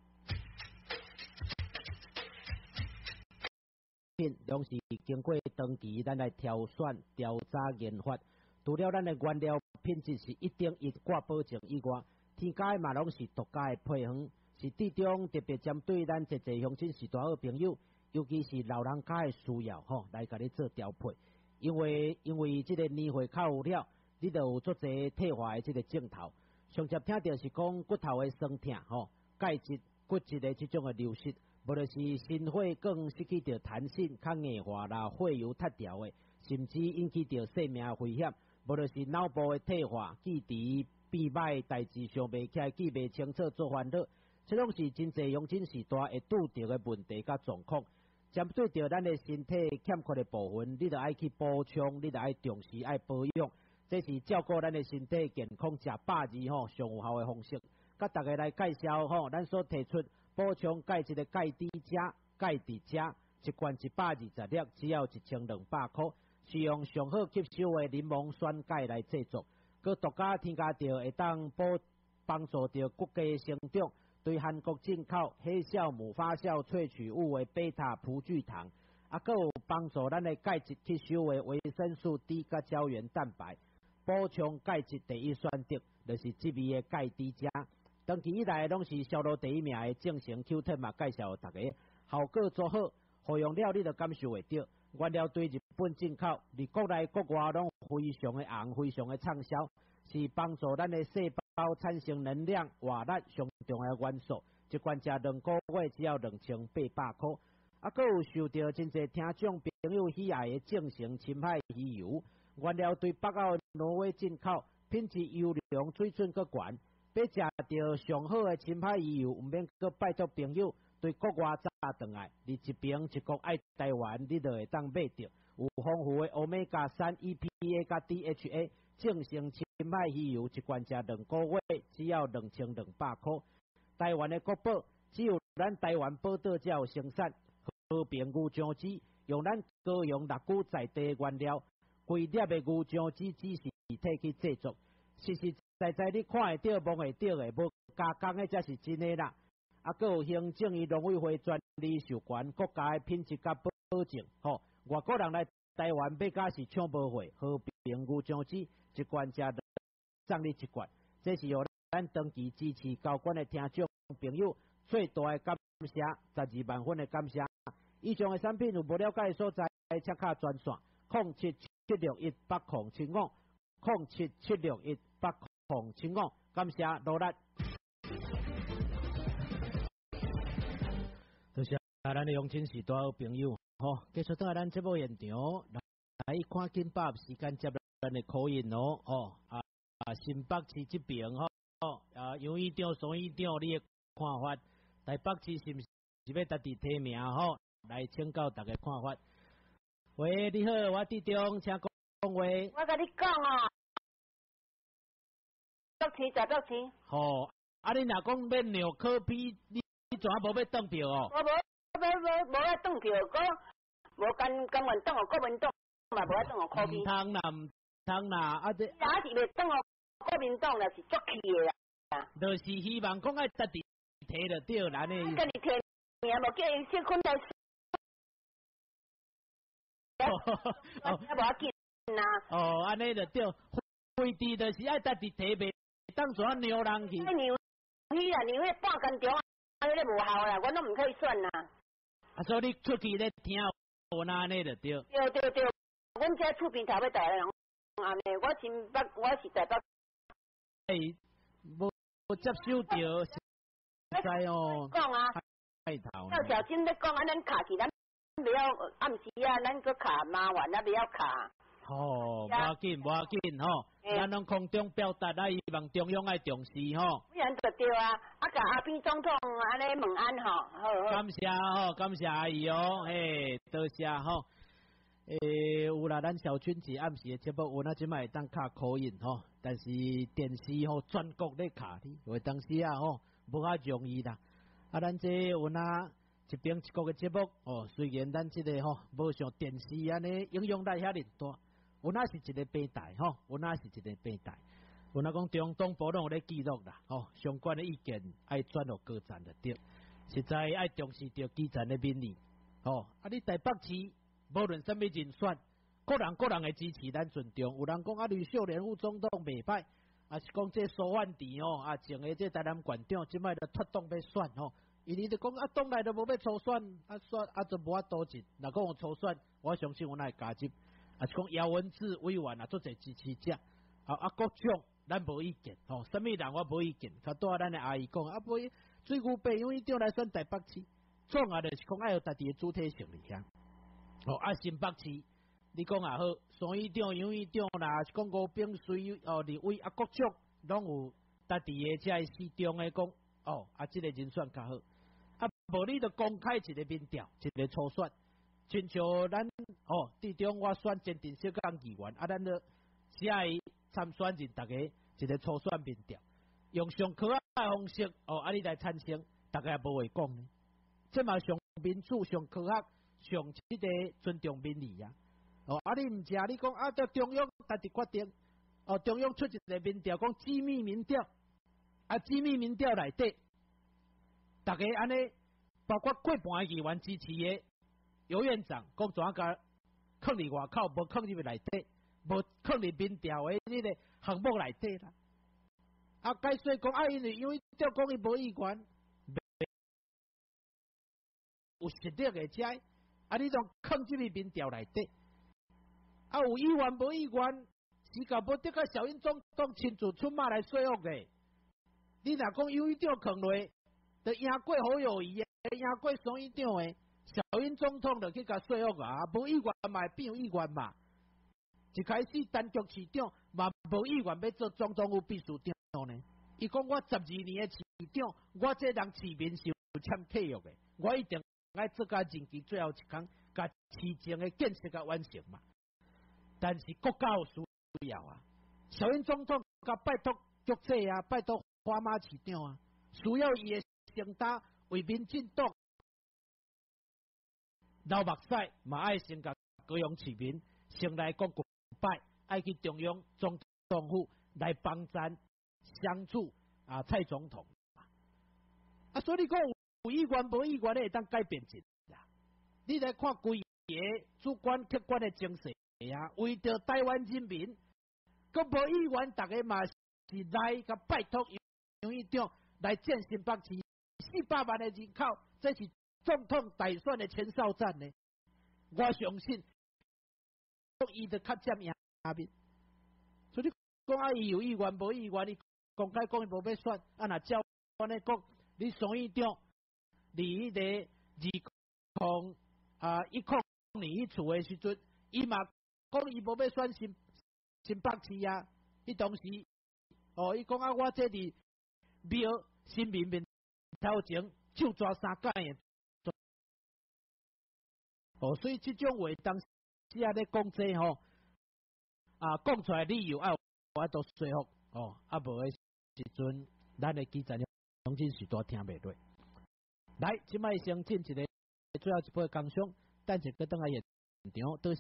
品拢是经过长期咱来挑选、调查、研发，除了咱的原料品质是一定一挂保证以外，添加的嘛拢是独家的配方，是地中特别针对咱这这乡亲是大好朋友，尤其是老人家的需要吼，来甲你做调配，因为因为这个年岁较有了。你就有足侪退化的这个镜头，上接听到是讲骨头的酸痛吼，钙质、骨质的这种的流失，无论是心血更失去着弹性，较硬化啦，血油脱掉的，甚至引起着生命危险，无论是脑部的退化、记忆变歹，代志想袂起来，记袂清楚，做烦恼，这拢是真济乡亲时代会拄着的问题甲状况。针对着咱的身体欠缺的部分，你着爱去补充，你着爱重视爱保养，这是照顾咱的身体健康食百二吼上有效的方式。甲大家来介绍吼，咱所提出补充钙质的钙滴钾、钙滴钾，一罐一百二十粒，只要一千两百块，是用上好吸收的柠檬酸钙来制作，佮独家添加着会当补帮助着骨骼生长。对韩国进口黑酵母发酵萃取物为贝塔葡聚糖，啊，佮有帮助咱的钙质吸收的维生素 D 甲胶原蛋白，补充钙质第一选择就是这味的钙滴钾。长期以来拢是销路第一名的正成 Q 特嘛，介绍大家效果做好，服用了你就感受会到。原料对日本进口，而国内国外拢非常的红，非常的畅销，是帮助咱的细胞产生能量活力上重要的元素。一罐食两个月只要两千八百块。啊，佮有受到真侪听众朋友喜爱的正成深海鱼油，原料对北澳挪威进口，品质优良，水准佮悬。要食到上好的深海鱼油，毋免佮拜托朋友对国外炸转来，你一边一国爱台湾，你就会当买到有丰富的欧米伽三、E P A 甲 D H A， 正成深海鱼油一罐食两个月只要两千两百块。台湾的国宝只有咱台湾宝岛才有生产，和平牛酱汁用咱高雄六股在地原料，规粒的牛酱汁只是体去制作，实实在在你看会到、摸会到的，无加工的才是真的啦。啊，佮有行政与农委会专利授权，国家的品质甲保证。吼，外国人来台湾要甲是抢无货，和平牛酱汁一罐加赠你一罐，这是由咱长期支持交管的听众朋友最大的感谢，十二万分的感谢。以上的产品有无了解的所在，请卡专线零七七六一八零七五零七七六一八零七五，感谢努力。多谢咱的乡亲时代好朋友，吼，继续倒来咱节目现场，来看紧把握时间接咱的口音哦，哦啊啊新北市这边吼，哦啊杨院长、苏院长，你的看法？台北市是不是要特地提名吼？来请教大家看法。喂，你好，我地中，请讲话。 我甲你讲哦，北市在北市。 吼，啊你若讲要尿科批，你你怎啊无要登票哦？ 我无无无无爱登票，我无甘甘愿登哦，国民党嘛无爱登哦，科批。 唔通啦，唔通啦，啊这。 哪是袂登哦，国民党就是足气的啦。 就是希望讲爱特地提着对咱的。 甲你提名无叫伊先困来。 哦， 无要紧啦。 哦，安尼就对，规地就是爱特地提袂当怎牛人去。 牛去啦，牛迄半间中，啊，迄个无效啦，我拢唔可以选啦。 啊，所以你出去咧听，我那安尼就对。 对对对，阮遮厝边头要台人安尼，我新北，我是台北。 诶，无无接受到，实在哦。 讲啊， 太头。 要小心咧讲啊，咱卡起咱。不要暗时啊，咱个卡麻烦啊，不要卡。 哦，无要紧，无要紧吼，咱拢空中表达啊，希望中央爱重视吼。 不然就对啊，啊，甲阿扁总统安尼问安吼，好好。 感谢吼，感谢阿姨哦，嘿，多谢吼。诶，有啦，咱小春节暗时的节目，有那即摆会当卡口音吼，但是电视吼全国咧卡哩，有当时啊吼，无遐容易啦。啊，咱这有那。一边一国嘅节目哦，虽然咱即、这个吼无像电视安尼影响力遐尼大，有那是一个平台吼，有那是一个平台。有那讲中东部拢有咧记录啦，吼相关的意见爱转落各站就对，实在爱重视着基层的民意。吼，啊你台北市无论什么人选，个人个人的支持咱尊重。有人讲啊吕秀莲副总统袂歹，啊是讲这苏万迪吼啊前个这台南县长，即摆就脱党要选吼。因为就讲啊，党内都无要初选，啊选啊就无法多进。若讲有初选，我相信我那会加入。啊是讲姚文智委员啊，做者支持者。啊啊各种咱无意见，吼、哦，什么人我无意见。较多咱的阿姨讲啊，不水牛北因为调来选台北市，总啊就是讲爱有家己的主体性嚟遐。哦啊新北市，你讲也好，苏院长、杨院长啦，是讲吴炳水哦，立委啊各种拢有家己的遮市中的讲，哦，啊，即、这个人选较好，啊，无你就公开一个民调，一个初选，亲像咱哦，地中我选坚定小港议员，啊，咱就写伊参选人，大家一个初选民调，用上可爱的方式，哦，啊，你来产生，大家也无话讲呢。这嘛上民主、上科学、上即个尊重民意啊！哦，啊，你毋食，你讲啊，着中央家己决定。哦，中央出一个民调，讲机密民调，啊，机密民调内底，大家安尼，包括过半议员支持的尤院长，讲怎啊甲放伫外口，无放入内底，无放入民调的迄个项目内底啦。啊，解说讲啊，因为因为调讲伊无意愿。有实力的遮，啊！你仲放进去民调内底，啊！有议员无议员，时到要得个小英总统亲自出马来说服的。你若讲有一长扛落，就赢过好友谊的，赢过双院长的，小英总统就去甲说服啊！无议员嘛会变议员嘛？一开始单局市长嘛无议员要做总统府秘书长呢？伊讲我十二年的市长，我这人市民是有签契约的，我一定。爱做甲任期最后一天，甲市政的建设甲完成嘛。但是国家有需要啊，小英总统甲拜托局长啊，拜托花马市长啊，需要伊的承担为民进党流目屎，嘛爱先甲高雄市民先来讲鼓拜，爱去中央总统府来帮赞相助啊蔡总统啊，所以你讲。有议员无议员咧，会当改变一啦。你来看规个主观客观的精神啊，为着台湾人民，佮无议员，大家嘛是来甲拜托杨院长来建新北市四百万的人口，这是总统大选的前哨战呢。我相信，伊就较占赢面。所以你讲啊，伊有议员无议员，你公开讲伊无要选，啊若照我咧讲，你双院长。伫迄个二空啊一空年一厝的时阵，伊嘛讲伊无要选新新北市啊。伊当时哦，伊讲啊，我这伫庙新民面头前就抓三届的。哦，所以这种话当时啊咧讲这吼啊讲出来理由啊，我都说服哦，啊无的时阵，咱的基层总真是都听袂落。来，即摆先进一个最后一波工商，等一个等来现场，多谢。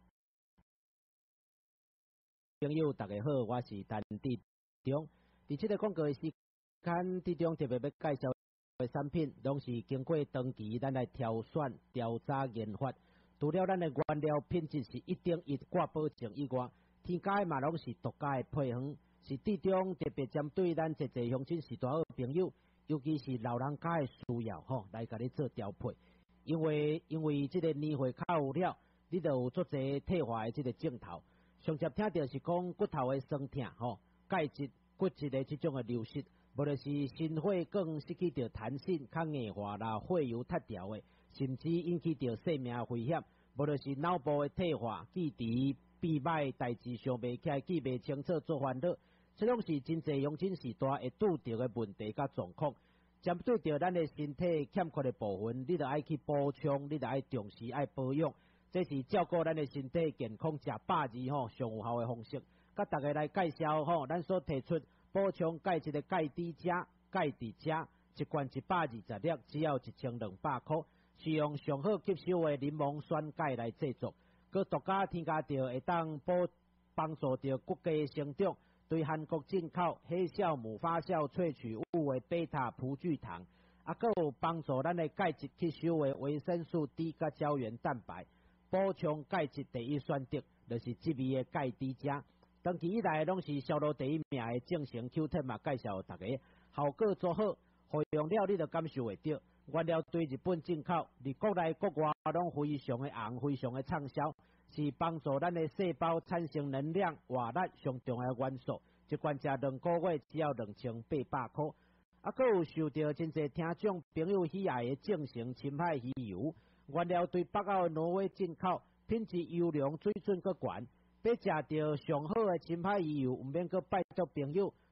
朋友大家好，我是陈志忠。伫即个广告的时间，志忠特别要介绍的产品，拢是经过长期咱来挑选、调查、研发。除了咱的原料品质是一定一挂保证以外，添加的嘛拢是独家的配方，是志忠特别针对咱一个乡亲时代的朋友。尤其是老人家的需要吼，来甲你做调配，因为因为即个年岁较有了，你就有做者退化的即个镜头。上接听到是讲骨头的酸痛吼，钙质、骨质的即种的流失，无论是心血管失去着弹性、较硬化啦，血油脱掉的，甚至引起着生命危险。无论是脑部的退化、记忆闭麦代志想袂起来，记袂清楚做烦恼。这拢是真济乡亲时代会拄到的问题甲状况，针对着咱的身体欠缺的部分，你着爱去补充，你着爱重视爱保养，这是照顾咱的身体健康食百二吼上有效的方式。甲大家来介绍吼，咱所提出补充钙质的钙酯钾、钙酯钾，一罐一百二十粒，只要一千两百块，是用上好吸收的柠檬酸钙来制作，佮独家添加着会当补帮助着骨骼生长。对韩国进口黑酵母发酵萃取物为贝塔葡聚糖，啊，佮有帮助咱的钙质吸收的维生素 D 甲胶原蛋白，补充钙质第一选择，就是这味的钙酯钾。长期以来拢是销路第一名的正成 Q 十嘛，介绍大家效果做好，服用了你就感受会到。原料对日本进口，伫国内国外拢非常的红，非常的畅销。是帮助咱的细胞产生能量活力上重要的元素，一罐食两个月只要两千八百块。啊，佮有受到真侪听众朋友喜爱的正成深海鱼油，原料对北欧挪威进口，品质优良，水准佮悬。要食到上好的深海鱼油，毋免佮拜托朋友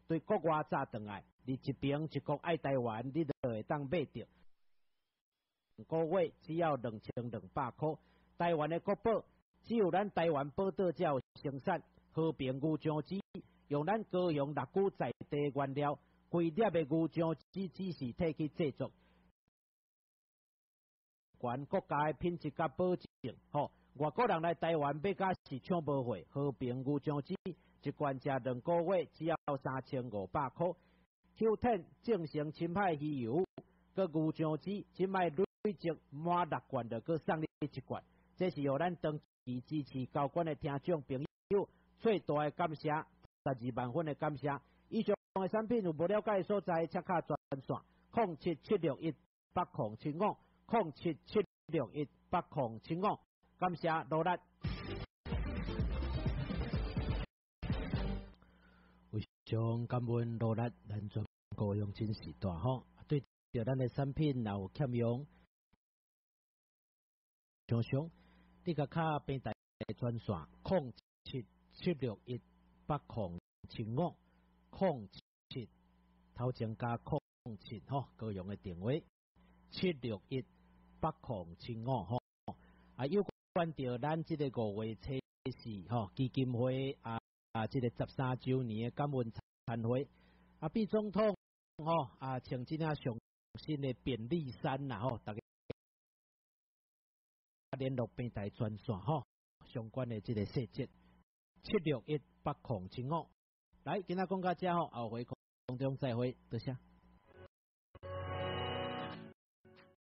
对国外炸转来，你一边一国爱台湾，你就会当买到。个月只要两千两百块，台湾的国宝只有咱台湾宝岛才有生产。和平牛酱汁用咱高雄六股在地原料，规粒的牛酱汁只是摕去制作，全国家的品质甲保证。吼，外国人来台湾要甲是抢无货，和平牛酱汁一罐食两个月只要三千五百块。Q 十 正成深海鱼油，个牛酱汁即摆累积满六罐就佮送你一罐，这是由咱长期支持高管的听众朋友最大的感谢，十二万分的感谢。以上的产品有无了解的所在，请卡专线零七七六一八零七五零七七六一八零七五，感谢罗力。非常感恩罗力，咱全国用真时代吼，对着咱的产品若有欠用，常常你甲卡平台专线零七七六一八零七五零七头前加零七吼，高雄的电话七六一八零七五吼。啊，有关着咱即个五月初四吼基金会啊啊，即、這個十三周年的感恩餐會啊，比总统吼啊穿即领上新的便利衫啦吼，大家联络平台专线吼相关的即个细节。七六一八零七五，来，今仔讲到这吼，后回空中再会，多谢。